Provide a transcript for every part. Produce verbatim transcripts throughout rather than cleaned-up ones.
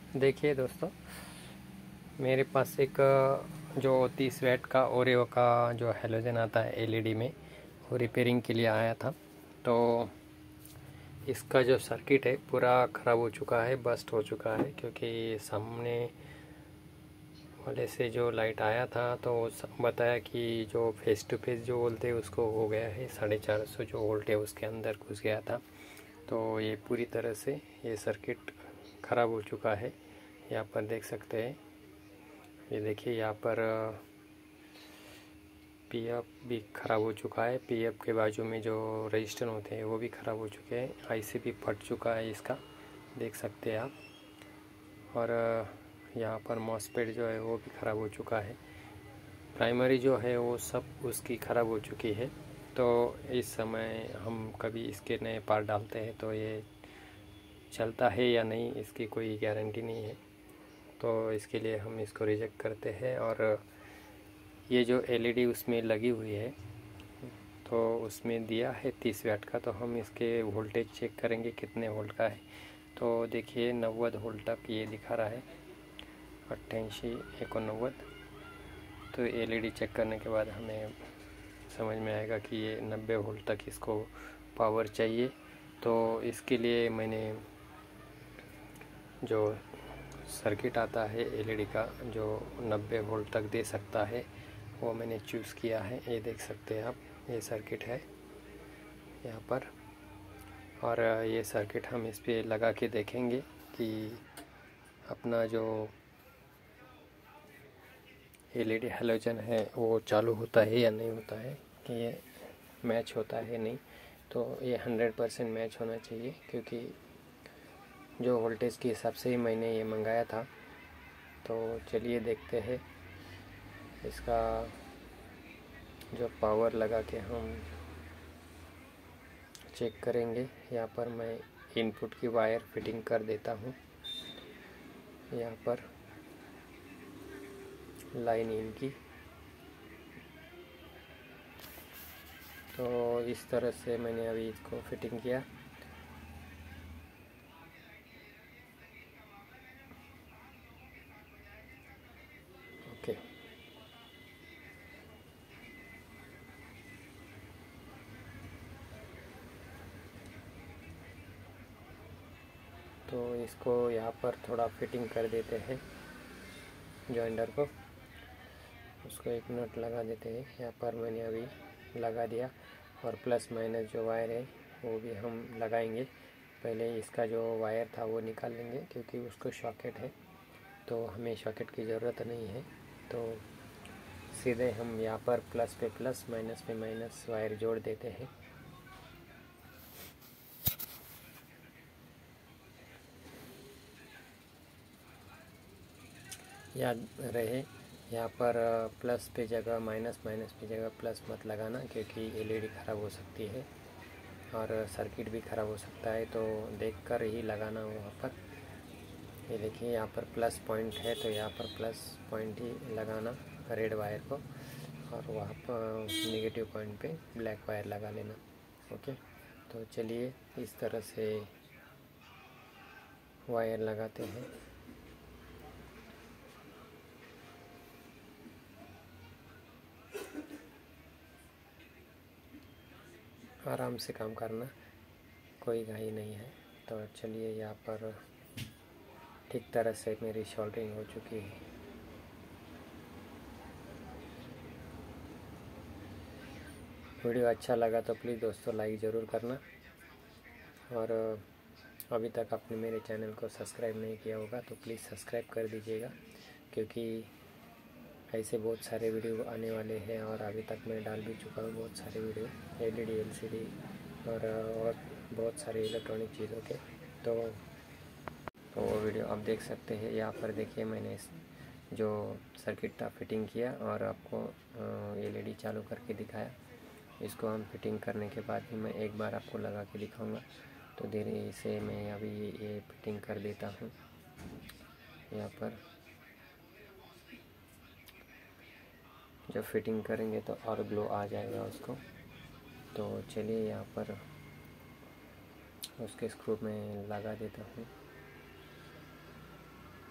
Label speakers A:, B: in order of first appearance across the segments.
A: देखिए दोस्तों, मेरे पास एक जो तीस वैट का ओरेओ का जो हेलोजन आता है एलईडी में, वो रिपेयरिंग के लिए आया था। तो इसका जो सर्किट है पूरा ख़राब हो चुका है, बस्ट हो चुका है, क्योंकि सामने वाले से जो लाइट आया था तो बताया कि जो फेस टू फेस जो वोल्ट है उसको हो गया है साढ़े चार सौ जो वोल्ट है उसके अंदर घुस गया था। तो ये पूरी तरह से ये सर्किट ख़राब हो चुका है। यहाँ पर देख सकते हैं, ये देखिए यहाँ पर पीएफ भी ख़राब हो चुका है। पीएफ के बाजू में जो रजिस्टर होते हैं वो भी ख़राब हो चुके हैं। आईसी भी फट चुका है इसका, देख सकते हैं आप। और यहाँ पर मॉसफेट जो है वो भी ख़राब हो चुका है। प्राइमरी जो है वो सब उसकी ख़राब हो चुकी है। तो इस समय हम कभी इसके नए पार्ट डालते हैं तो ये चलता है या नहीं इसकी कोई गारंटी नहीं है। तो इसके लिए हम इसको रिजेक्ट करते हैं। और ये जो एलईडी उसमें लगी हुई है तो उसमें दिया है तीस वाट का, तो हम इसके वोल्टेज चेक करेंगे कितने वोल्ट का है। तो देखिए नब्बे वोल्ट तक ये दिखा रहा है, अट्ठासी इक्यानवे। तो एलईडी चेक करने के बाद हमें समझ में आएगा कि ये नब्बे वोल्ट तक इसको पावर चाहिए। तो इसके लिए मैंने जो सर्किट आता है एलईडी का जो नब्बे वोल्ट तक दे सकता है वो मैंने चूज़ किया है। ये देख सकते हैं आप, ये सर्किट है यहाँ पर। और ये सर्किट हम इस पे लगा के देखेंगे कि अपना जो एलईडी हैलोजन है वो चालू होता है या नहीं होता है, कि ये मैच होता है नहीं। तो ये हंड्रेड परसेंट मैच होना चाहिए, क्योंकि जो वोल्टेज के हिसाब से ही मैंने ये मंगाया था। तो चलिए देखते हैं इसका जो पावर लगा के हम चेक करेंगे। यहाँ पर मैं इनपुट की वायर फिटिंग कर देता हूँ। यहाँ पर लाइन इन की, तो इस तरह से मैंने अभी इसको फिटिंग किया। ओके, तो इसको यहाँ पर थोड़ा फिटिंग कर देते हैं जॉइंडर को, उसको एक मिनट लगा देते हैं। यहाँ पर मैंने अभी लगा दिया। और प्लस माइनस जो वायर है वो भी हम लगाएंगे। पहले इसका जो वायर था वो निकाल लेंगे, क्योंकि उसको सॉकेट है तो हमें सॉकेट की ज़रूरत नहीं है। तो सीधे हम यहाँ पर प्लस पे प्लस माइनस पे माइनस वायर जोड़ देते हैं। याद रहे यहाँ पर प्लस पे जगह माइनस, माइनस पे जगह प्लस मत लगाना, क्योंकि एलईडी ख़राब हो सकती है और सर्किट भी ख़राब हो सकता है। तो देख कर ही लगाना वहाँ पर। ये देखिए यहाँ पर प्लस पॉइंट है तो यहाँ पर प्लस पॉइंट ही लगाना रेड वायर को, और वहाँ पर नेगेटिव पॉइंट पे ब्लैक वायर लगा लेना। ओके, तो चलिए इस तरह से वायर लगाते हैं। आराम से काम करना, कोई घाई नहीं है। तो चलिए यहाँ पर ठीक तरह से मेरी सोल्डरिंग हो चुकी है। वीडियो अच्छा लगा तो प्लीज़ दोस्तों लाइक ज़रूर करना। और अभी तक आपने मेरे चैनल को सब्सक्राइब नहीं किया होगा तो प्लीज़ सब्सक्राइब कर दीजिएगा, क्योंकि ऐसे बहुत सारे वीडियो आने वाले हैं। और अभी तक मैं डाल भी चुका हूँ बहुत सारे वीडियो, एलईडी, एलसीडी और और बहुत सारे इलेक्ट्रॉनिक चीज़ों के। तो तो वो वीडियो आप देख सकते हैं। यहाँ पर देखिए मैंने जो सर्किट था फिटिंग किया और आपको एलईडी चालू करके दिखाया। इसको हम फिटिंग करने के बाद भी मैं एक बार आपको लगा के दिखाऊंगा। तो धीरे से मैं अभी ये फिटिंग कर देता हूँ। यहाँ पर जब फिटिंग करेंगे तो और ग्लो आ जाएगा उसको। तो चलिए यहाँ पर उसके स्क्रू में लगा देता हूँ।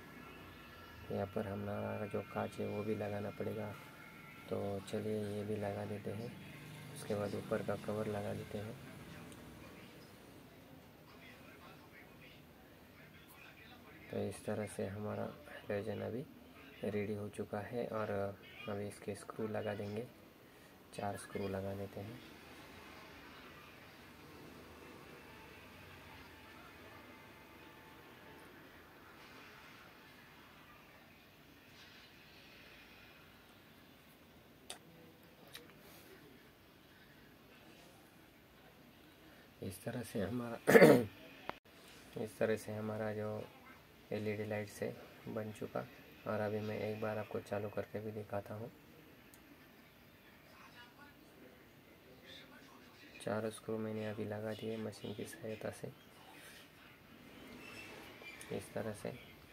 A: यहाँ पर हमारा जो कांच है वो भी लगाना पड़ेगा। तो चलिए ये भी लगा देते हैं, उसके बाद ऊपर का कवर लगा देते हैं। तो इस तरह से हमारा हैलोजन अभी रेडी हो चुका है। और अभी इसके स्क्रू लगा देंगे, चार स्क्रू लगा देते हैं। इस तरह से हमारा इस तरह से हमारा जो एलईडी लाइट से बन चुका। और अभी मैं एक बार आपको चालू करके भी दिखाता हूँ। चार स्क्रू मैंने अभी लगा दिए मशीन की सहायता से, इस तरह से।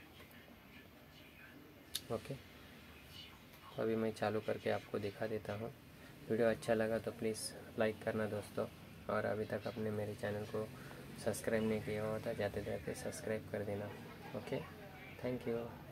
A: ओके, अभी मैं चालू करके आपको दिखा देता हूँ। वीडियो अच्छा लगा तो प्लीज़ लाइक करना दोस्तों, और अभी तक आपने मेरे चैनल को सब्सक्राइब नहीं किया हुआ था, जाते जाते सब्सक्राइब कर देना। Okay, thank you.